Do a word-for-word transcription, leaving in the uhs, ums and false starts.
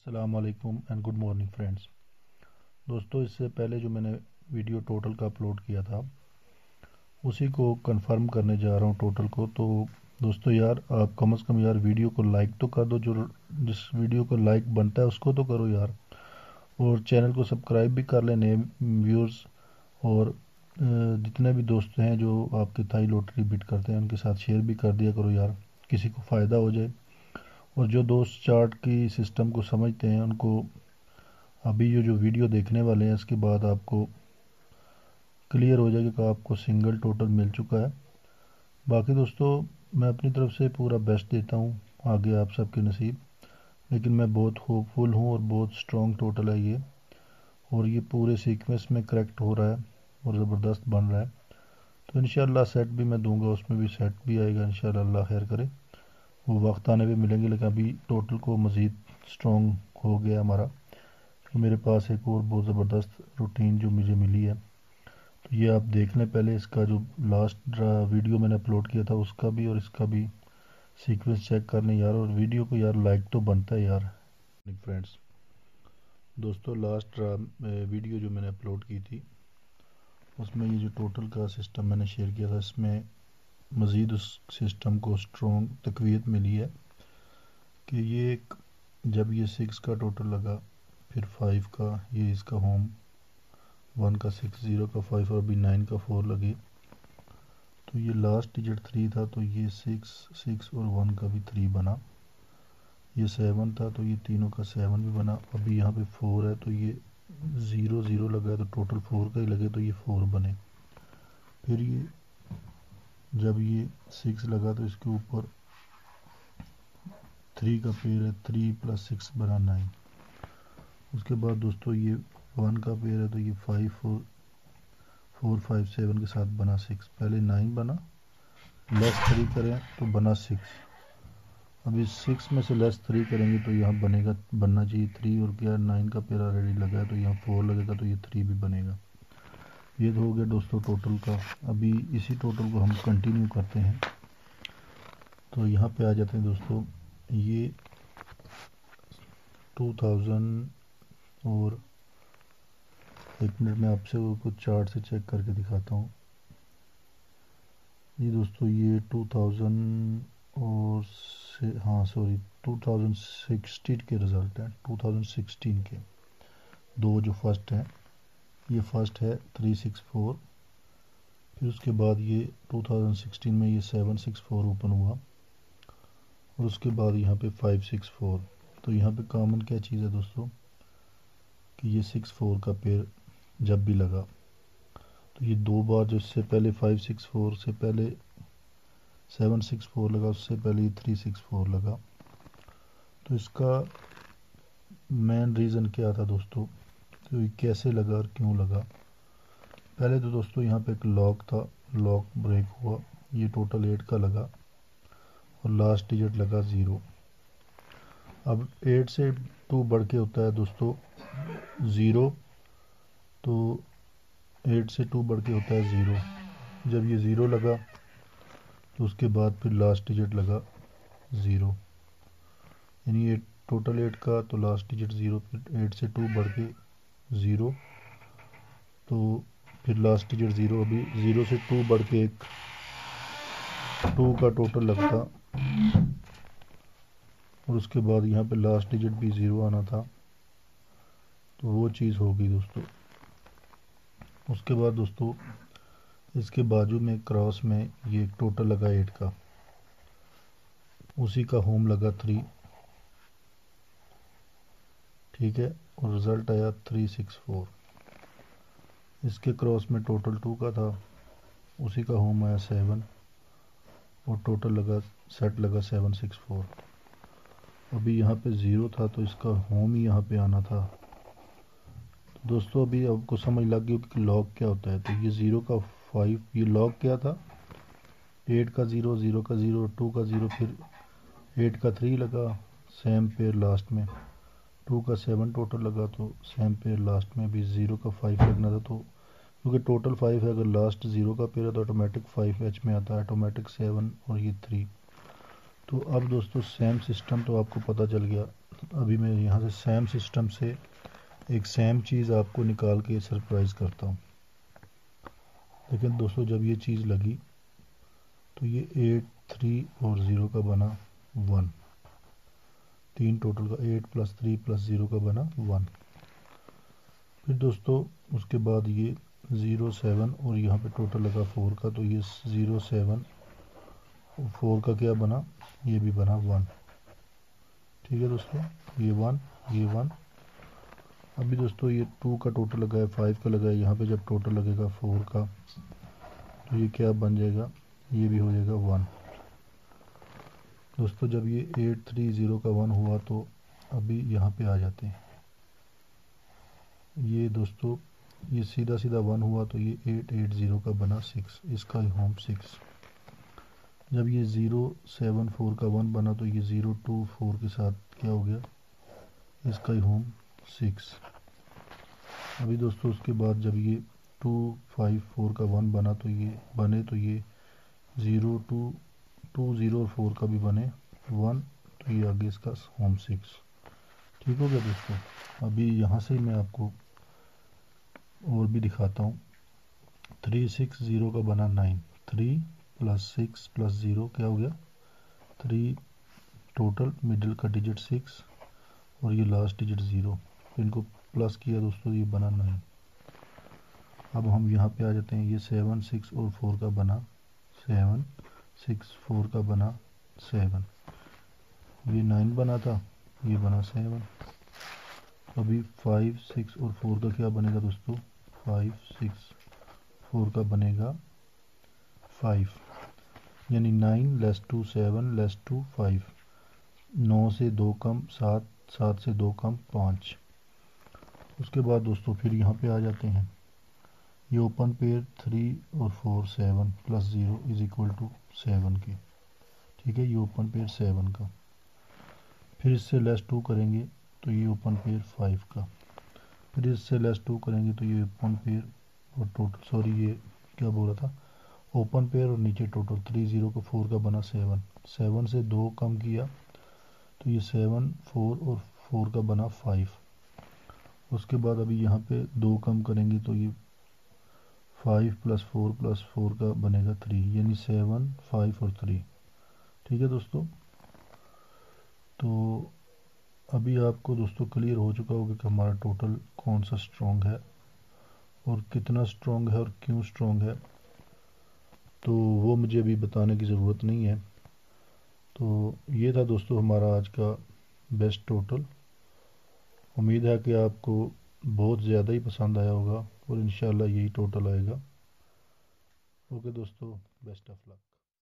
अस्सलाम वालेकुम and good morning friends. दोस्तों, इससे पहले जो मैंने वीडियो टोटल का अपलोड किया था उसी को कंफर्म करने जा रहा हूँ टोटल को। तो दोस्तों यार, आप कम से कम यार वीडियो को लाइक तो कर दो। जो जिस वीडियो को लाइक बनता है उसको तो करो यार, और चैनल को सब्सक्राइब भी कर लें नए व्यूअर्स। और जितने भी दोस्त हैं जो आपके थाई लॉटरी बिट करते हैं उनके साथ शेयर भी कर दिया करो यार, किसी को फ़ायदा हो जाए। और जो दोस्त चार्ट की सिस्टम को समझते हैं उनको अभी ये जो वीडियो देखने वाले हैं इसके बाद आपको क्लियर हो जाएगा कि आपको सिंगल टोटल मिल चुका है। बाकी दोस्तों, मैं अपनी तरफ से पूरा बेस्ट देता हूँ, आगे आप सबके नसीब। लेकिन मैं बहुत होपफुल हूँ और बहुत स्ट्रॉन्ग टोटल है ये, और ये पूरे सीक्वेंस में करेक्ट हो रहा है और ज़बरदस्त बन रहा है। तो इंशाल्लाह सेट भी मैं दूंगा, उसमें भी सेट भी आएगा इंशाल्लाह, अल्लाह खैर करे। वो वक्त आने पे मिलेंगे, लेकिन अभी टोटल को मज़ीद स्ट्रॉन्ग हो गया हमारा। तो मेरे पास एक और बहुत ज़बरदस्त रूटीन जो मुझे मिली है, तो ये आप देख लें पहले। इसका जो लास्ट वीडियो मैंने अपलोड किया था उसका भी और इसका भी सीक्वेंस चेक कर लें यार, और वीडियो को यार लाइक तो बनता है यार फ्रेंड्स। दोस्तों, लास्ट वीडियो जो मैंने अपलोड की थी उसमें ये जो टोटल का सिस्टम मैंने शेयर किया था, इसमें मज़ीद उस सिस्टम को स्ट्रॉन्ग तकवीत मिली है कि ये एक जब ये सिक्स का टोटल लगा, फिर फाइव का, ये इसका होम, वन का सिक्स, ज़ीरो का फाइव और अभी नाइन का फोर लगे, तो ये लास्ट डिजिट थ्री था, तो ये सिक्स सिक्स और वन का भी थ्री बना। ये सेवन था तो ये तीनों का सेवन भी बना। अभी यहाँ पे फोर है तो ये ज़ीरो ज़ीरो लगा है तो टोटल फोर का ही लगे तो ये फोर बने। फिर ये जब ये सिक्स लगा तो इसके ऊपर थ्री का पेयर है, थ्री प्लस सिक्स बना नाइन। उसके बाद दोस्तों ये वन का पेयर है तो ये five four four five seven के साथ बना सिक्स। पहले नाइन बना, लेस थ्री करें तो बना सिक्स। अभी सिक्स में से लेस थ्री करेंगे तो यहाँ बनेगा बनना चाहिए थ्री, और क्या नाइन का पेयर ऑलरेडी लगा है तो यहाँ फोर लगेगा तो ये थ्री भी बनेगा। ये तो हो गया दोस्तों टोटल का। अभी इसी टोटल को हम कंटिन्यू करते हैं। तो यहाँ पे आ जाते हैं दोस्तों, ये टू थाउजेंड, और एक मिनट में आपसे वो कुछ चार्ट से चेक करके दिखाता हूँ। ये दोस्तों ये टू थाउजेंड और से हाँ सॉरी टू थाउजेंड सिक्सटीन के रिज़ल्ट हैं। टू थाउजेंड सिक्सटीन के दो जो फर्स्ट हैं, ये फर्स्ट है थ्री सिक्स फोर, फिर उसके बाद ये टू थाउजेंड सिक्सटीन में ये सेवन सिक्स फोर ओपन हुआ, और उसके बाद यहाँ पे फाइव सिक्स फोर। तो यहाँ पे कॉमन क्या चीज़ है दोस्तों कि ये सिक्स फोर का पेयर जब भी लगा तो ये दो बार, जो इससे पहले फाइव सिक्स फोर से पहले सेवन सिक्स फोर लगा, उससे पहले ये थ्री सिक्स फोर लगा। तो इसका मेन रीज़न क्या था दोस्तों कि ये कैसे लगा और क्यों लगा। पहले तो दोस्तों यहाँ पे एक लॉक था, लॉक ब्रेक हुआ, ये टोटल एट का लगा और लास्ट डिजिट लगा ज़ीरो। अब एट से टू बढ़ के होता है दोस्तों ज़ीरो, तो एट से टू बढ़ के होता है ज़ीरो। जब ये ज़ीरो लगा तो उसके बाद फिर लास्ट डिजिट लगा ज़ीरो, यानी ये टोटल एट का तो लास्ट डिजिट ज़ीरो, फिर एट से टू बढ़ के ज़ीरो, तो फिर लास्ट डिजिट ज़ीरो। अभी ज़ीरो से टू बढ़ के एक टू का टोटल लगता, और उसके बाद यहाँ पे लास्ट डिजिट भी ज़ीरो आना था, तो वो चीज़ हो गई दोस्तों। उसके बाद दोस्तों इसके बाजू में क्रॉस में ये एक टोटल लगा एट का, उसी का होम लगा थ्री, ठीक है, और रिज़ल्ट आया थ्री सिक्स फोर। इसके क्रॉस में टोटल टू का था, उसी का होम आया सेवन, और टोटल लगा सेट लगा सेवन सिक्स फोर। अभी यहाँ पे ज़ीरो था तो इसका होम ही यहाँ पे आना था। तो दोस्तों अभी आपको समझ लग गई कि लॉग क्या होता है। तो ये ज़ीरो का फाइव, ये लॉग क्या था, एट का ज़ीरो, ज़ीरो का ज़ीरो, टू का ज़ीरो, फिर एट का थ्री लगा, सेम पेयर लास्ट में, टू का सेवन टोटल लगा तो सेम पेयर लास्ट में भी ज़ीरो का फाइव लगना था। तो क्योंकि टोटल फाइव है, अगर लास्ट ज़ीरो का पेयर है तो ऑटोमेटिक फाइव एच में आता है, ऑटोमेटिक सेवन और ये थ्री। तो अब दोस्तों सेम सिस्टम तो आपको पता चल गया। अभी मैं यहाँ से सेम सिस्टम से एक सेम चीज़ आपको निकाल के सरप्राइज़ करता हूँ। लेकिन दोस्तों जब ये चीज़ लगी तो ये एट थ्री और ज़ीरो का बना वन, तीन टोटल का eight plus three plus zero का बना वन। फिर दोस्तों उसके बाद ये ज़ीरो सेवन और यहाँ पे टोटल लगा फोर का, तो ये ज़ीरो सेवन फोर का क्या बना, ये भी बना वन। ठीक है दोस्तों, ये वन ये वन। अभी दोस्तों ये टू का टोटल लगा है, फाइव का लगा है, यहाँ पे जब टोटल लगेगा फोर का तो ये क्या बन जाएगा, ये भी हो जाएगा वन। दोस्तों जब ये एट थ्री ज़ीरो का वन हुआ तो अभी यहाँ पे आ जाते हैं। ये दोस्तों ये सीधा सीधा वन हुआ तो ये एट एट ज़ीरो का बना सिक्स, इसका होम सिक्स। जब ये ज़ीरो सेवन फोर का वन बना तो ये ज़ीरो टू फोर के साथ क्या हो गया, इसका ही होम सिक्स। अभी दोस्तों उसके बाद जब ये टू फाइव फोर का वन बना तो ये बने तो ये ज़ीरो टू टू ज़ीरो और फोर का भी बने वन, तो ये आगे इसका होम सिक्स। ठीक हो गया दोस्तों। अभी यहाँ से मैं आपको और भी दिखाता हूँ। थ्री सिक्स ज़ीरो का बना nine, three plus six plus zero क्या हो गया थ्री, टोटल मिडिल का डिजिट सिक्स और ये लास्ट डिजिट ज़ीरो, इनको प्लस किया दोस्तों ये बना नाइन। अब हम यहाँ पे आ जाते हैं। ये सेवन सिक्स और फोर का बना सेवन, सिक्स फोर का बना सेवन, ये नाइन बना था, ये बना सेवन। अभी फाइव सिक्स और फोर का क्या बनेगा दोस्तों, फाइव सिक्स फोर का बनेगा फाइव, यानी nine less two seven less two five, नौ से दो कम सात, सात से दो कम पाँच। उसके बाद दोस्तों फिर यहाँ पे आ जाते हैं। ये ओपन पेयर थ्री और four seven plus zero is equal to seven के। ठीक है, ये ओपन पेयर सेवन का। फिर इससे लेस टू करेंगे तो ये ओपन पेयर फाइव का। फिर इससे लेस टू करेंगे तो ये ओपन पेयर और टोटल सॉरी ये क्या बोला था, ओपन पेयर और नीचे टोटल थ्री ज़ीरो को फोर का बना सेवन, सेवन से दो कम किया तो ये सेवन फोर और फोर का बना फाइव। उसके बाद अभी यहाँ पे दो कम करेंगे तो ये five plus four plus four का बनेगा थ्री, यानी सेवन फाइव और थ्री। ठीक है दोस्तों, तो अभी आपको दोस्तों क्लियर हो चुका होगा कि हमारा टोटल कौन सा स्ट्रॉन्ग है और कितना स्ट्रॉन्ग है और क्यों स्ट्रॉन्ग है, तो वो मुझे अभी बताने की ज़रूरत नहीं है। तो ये था दोस्तों हमारा आज का बेस्ट टोटल। उम्मीद है कि आपको बहुत ज़्यादा ही पसंद आया होगा और इंशाल्लाह यही टोटल आएगा। ओके दोस्तों, बेस्ट ऑफ लक।